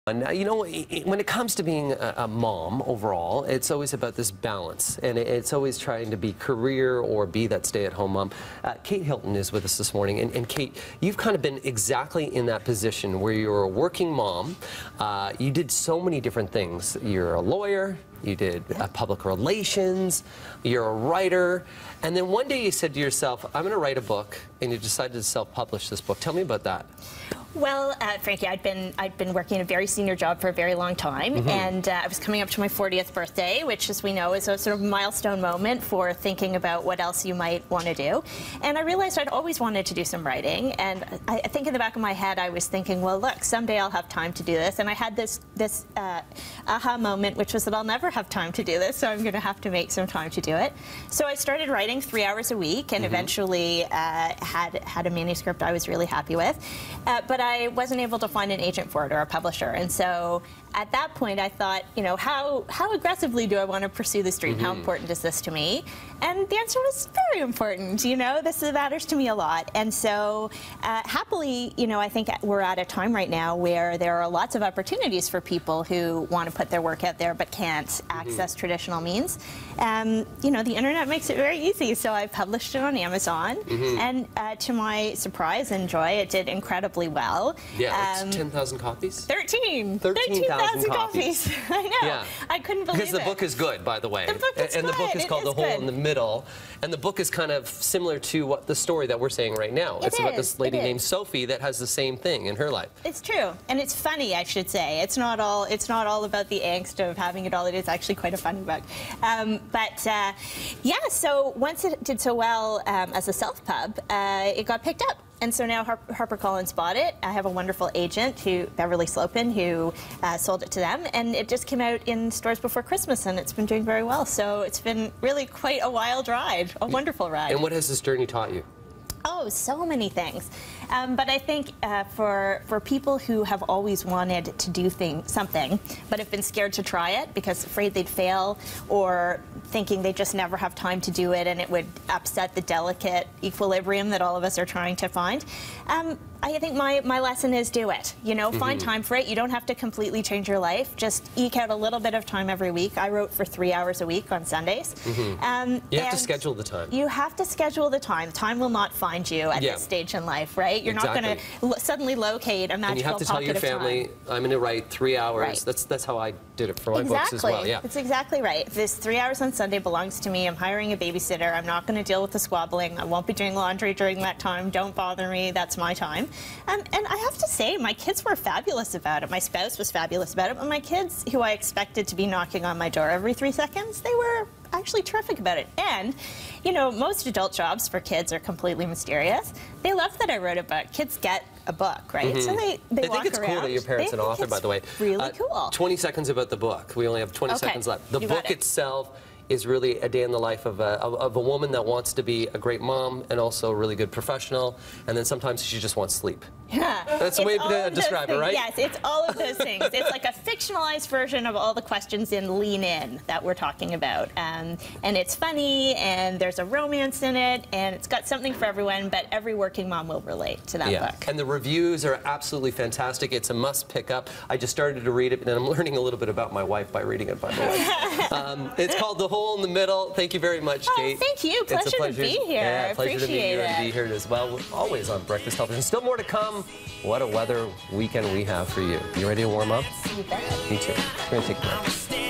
And you know, when it comes to being a mom overall, it's always about this balance, and it's always trying to be career or be that stay-at-home mom. Kate Hilton is with us this morning, and Kate, you've kind of been exactly in that position where you're a working mom. You did so many different things. You're a lawyer, you did public relations, you're a writer, and then one day you said to yourself, I'm going to write a book, and you decided to self-publish this book. Tell me about that. Well, Frankie, I'd been working a very senior job for a very long time, and I was coming up to my 40th birthday, which, as we know, is a sort of milestone moment for thinking about what else you might want to do. And I realized I'd always wanted to do some writing, and I think in the back of my head I was thinking, well, look, someday I'll have time to do this. And I had this aha moment, which was that I'll never have time to do this, so I'm going to have to make some time to do it. So I started writing 3 hours a week, and eventually had a manuscript I was really happy with. But I wasn't able to find an agent for it or a publisher, and so at that point I thought, you know, how aggressively do I want to pursue this dream? How important is this to me? And the answer was very important. You know, this matters to me a lot, and so happily, you know, I think we're at a time right now where there are lots of opportunities for people who want to put their work out there but can't access traditional means. You know, the internet makes it very easy, so I published it on Amazon, and to my surprise and joy, it did incredibly well. Yeah, it's 10,000 copies? 13,000 copies. I know. Yeah. I couldn't believe it. Because the book is good, by the way. The book is and good. The book is called The Hole in the Middle. And the book is kind of similar to what the story that we're saying right now. It's about this lady named Sophie that has the same thing in her life. It's true. And it's funny, I should say. It's not all about the angst of having it all. It is actually quite a funny book. Yeah, so once it did so well as a self-pub, it got picked up. And so now HarperCollins bought it. I have a wonderful agent, Beverly Slopin, who sold it to them. And it just came out in stores before Christmas, and it's been doing very well. So it's been really quite a wild ride, a wonderful ride. And what has this journey taught you? Oh, so many things. But I think for people who have always wanted to do something, but have been scared to try it because afraid they'd fail, or thinking they just never have time to do it and it would upset the delicate equilibrium that all of us are trying to find, I think my lesson is do it. You know, find time for it. You don't have to completely change your life. Just eke out a little bit of time every week. I wrote for 3 hours a week on Sundays. You have to schedule the time. You have to schedule the time. Time will not find you at this stage in life, right? You're not going to suddenly locate a magical pocket of time. And you have to tell your family, I'm going to write 3 hours. Right. That's how I did it for my books as well. Yeah. That's exactly right. This 3 hours on Sunday belongs to me. I'm hiring a babysitter. I'm not going to deal with the squabbling. I won't be doing laundry during that time. Don't bother me. That's my time. And I have to say, my kids were fabulous about it. My spouse was fabulous about it. But my kids, who I expected to be knocking on my door every 3 seconds, they were actually terrific about it. And, you know, most adult jobs for kids are completely mysterious. They love that I wrote a book. Kids get a book, right? So they walk around. I think it's cool that your parents an author, by the way. Really cool. 20 seconds about the book. We only have 20 seconds left. The book itself is really a day in the life of a woman that wants to be a great mom and also a really good professional, and then sometimes she just wants sleep. Yeah. That's the way to describe it, right? Yes, it's all of those things. It's like a fictionalized version of all the questions in Lean In that we're talking about. And it's funny, and there's a romance in it, and it's got something for everyone, but every working mom will relate to that book. And the reviews are absolutely fantastic. It's a must pick up. I just started to read it, and I'm learning a little bit about my wife by reading it, by the way. It's called The Hole in the Middle. Thank you very much, Kate. Oh, thank you. Pleasure to be here. Yeah, pleasure to meet you and be here as well. We're always on Breakfast Television. Still more to come. What a weather weekend we have for you. You ready to warm up? You bet. Me too. We're going to take a break.